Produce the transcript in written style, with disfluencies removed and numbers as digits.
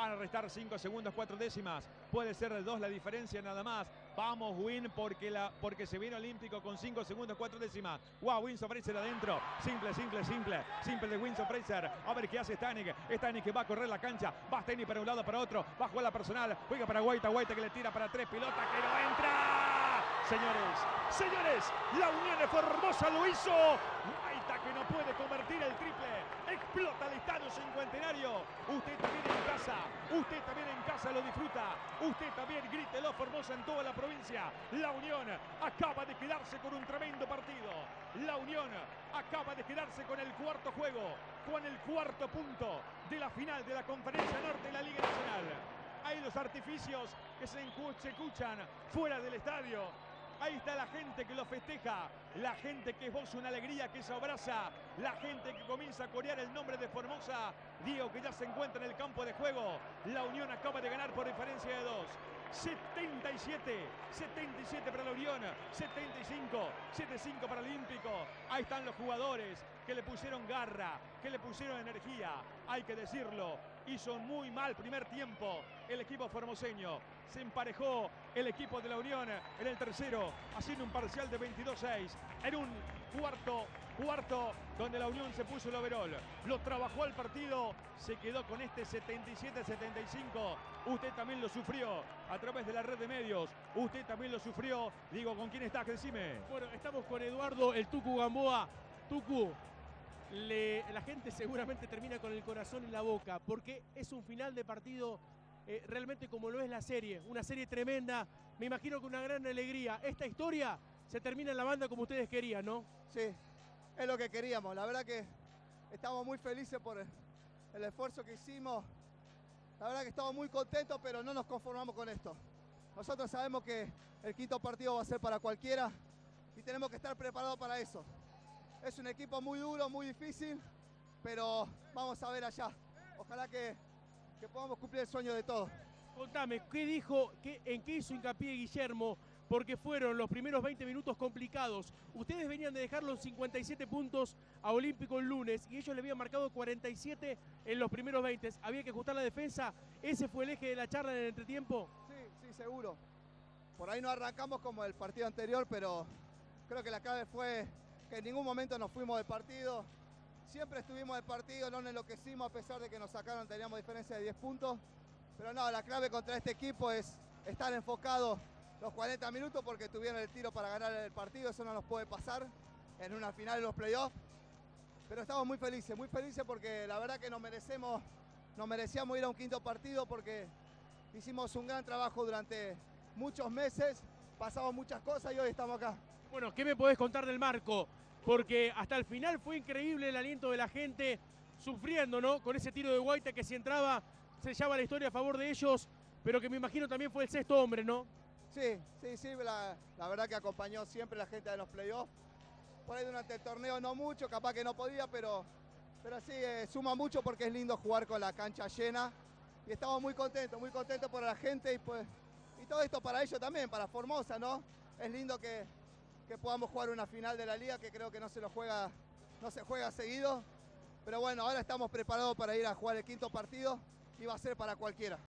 Van a restar 5 segundos, 4 décimas. Puede ser de 2 la diferencia nada más. Vamos, Win, porque se viene Olímpico con 5 segundos, 4 décimas. Wow, Winston Fraser adentro. Simple de Winston Fraser. A ver qué hace Stanek. Stanek que va a correr la cancha. Va Stanek para un lado, para otro. Va a jugar la personal. Juega para Guaita. Guaita que le tira para 3. Pilota que no entra. Señores, la Unión de Formosa lo hizo. Guaita que no puede convertir el triple. Explota el Estadio Cincuentenario. Usted también en casa lo disfruta. Usted también grítelo Formosa en toda la provincia. La Unión acaba de quedarse con un tremendo partido. La Unión acaba de quedarse con el cuarto juego, con el cuarto punto de la final de la Conferencia Norte de la Liga Nacional. Hay los artificios que se escuchan fuera del estadio. Ahí está la gente que lo festeja, la gente que esboza una alegría, que se abraza, la gente que comienza a corear el nombre de Formosa. Diego que ya se encuentra en el campo de juego. La Unión acaba de ganar por diferencia de 2. 77 para la Unión, 75 para el Olímpico. Ahí están los jugadores que le pusieron garra, que le pusieron energía. Hay que decirlo, hizo muy mal primer tiempo el equipo formoseño. Se emparejó el equipo de la Unión en el tercero, haciendo un parcial de 22-6. En un cuarto donde la Unión se puso el overall. Lo trabajó al partido, se quedó con este 77-75. Usted también lo sufrió a través de la red de medios. Usted también lo sufrió. Digo, ¿con quién estás? Decime. Bueno, estamos con Eduardo, el Tucu Gamboa. Tucu, la gente seguramente termina con el corazón en la boca, porque es un final de partido realmente como lo es la serie. Una serie tremenda, me imagino que una gran alegría. Esta historia se termina en la banda como ustedes querían, ¿no? Sí, es lo que queríamos. La verdad que estamos muy felices por el esfuerzo que hicimos. La verdad que estamos muy contentos, pero no nos conformamos con esto. Nosotros sabemos que el quinto partido va a ser para cualquiera y tenemos que estar preparados para eso. Es un equipo muy duro, muy difícil, pero vamos a ver allá. Ojalá que podamos cumplir el sueño de todos. Contame, ¿qué dijo, en qué hizo hincapié Guillermo? Porque fueron los primeros 20 minutos complicados. Ustedes venían de dejar los 57 puntos a Olímpico el lunes y ellos le habían marcado 47 en los primeros 20. Había que ajustar la defensa. ¿Ese fue el eje de la charla en el entretiempo? Sí, seguro. Por ahí no arrancamos como el partido anterior, pero creo que la clave fue que en ningún momento nos fuimos del partido. Siempre estuvimos del partido, no nos enloquecimos a pesar de que nos sacaron, teníamos diferencia de 10 puntos. Pero no, la clave contra este equipo es estar enfocado los 40 minutos porque tuvieron el tiro para ganar el partido. Eso no nos puede pasar en una final de los playoffs. Pero estamos muy felices porque la verdad que nos merecíamos ir a un quinto partido porque hicimos un gran trabajo durante muchos meses, pasamos muchas cosas y hoy estamos acá. Bueno, ¿qué me podés contar del marco? Porque hasta el final fue increíble el aliento de la gente sufriendo, ¿no? Con ese tiro de Guaita que si entraba sellaba la historia a favor de ellos, pero que me imagino también fue el sexto hombre, ¿no? Sí, la verdad que acompañó siempre la gente de los playoffs. Por ahí durante el torneo no mucho, capaz que no podía, pero sí, suma mucho porque es lindo jugar con la cancha llena. Y estamos muy contentos por la gente y todo esto para ellos también, para Formosa, ¿no? Es lindo que podamos jugar una final de la liga que creo que no se juega seguido. Pero bueno, ahora estamos preparados para ir a jugar el quinto partido y va a ser para cualquiera.